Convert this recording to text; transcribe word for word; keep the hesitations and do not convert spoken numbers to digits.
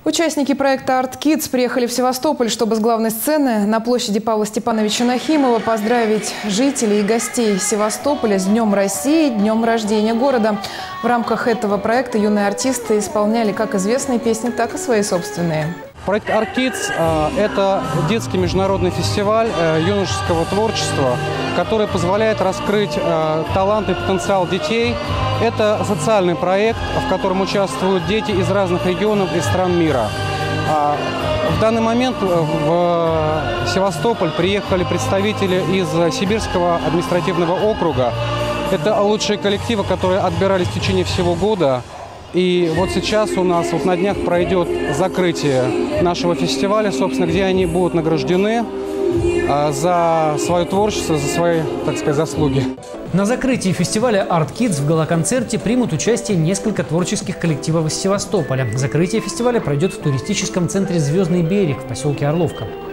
Участники проекта «Арт Кидс» приехали в Севастополь, чтобы с главной сцены на площади Павла Степановича Нахимова поздравить жителей и гостей Севастополя с Днем России, днем рождения города. В рамках этого проекта юные артисты исполняли как известные песни, так и свои собственные. Проект «Арт Кидс» – это детский международный фестиваль юношеского творчества, который позволяет раскрыть талант и потенциал детей. Это социальный проект, в котором участвуют дети из разных регионов и стран мира. В данный момент в Севастополь приехали представители из Сибирского административного округа. Это лучшие коллективы, которые отбирались в течение всего года. И вот сейчас у нас вот на днях пройдет закрытие нашего фестиваля, собственно, где они будут награждены за свое творчество, за свои, так сказать, заслуги. На закрытии фестиваля «Арт Кидс» в гала-концерте примут участие несколько творческих коллективов из Севастополя. Закрытие фестиваля пройдет в туристическом центре «Звездный берег» в поселке Орловка.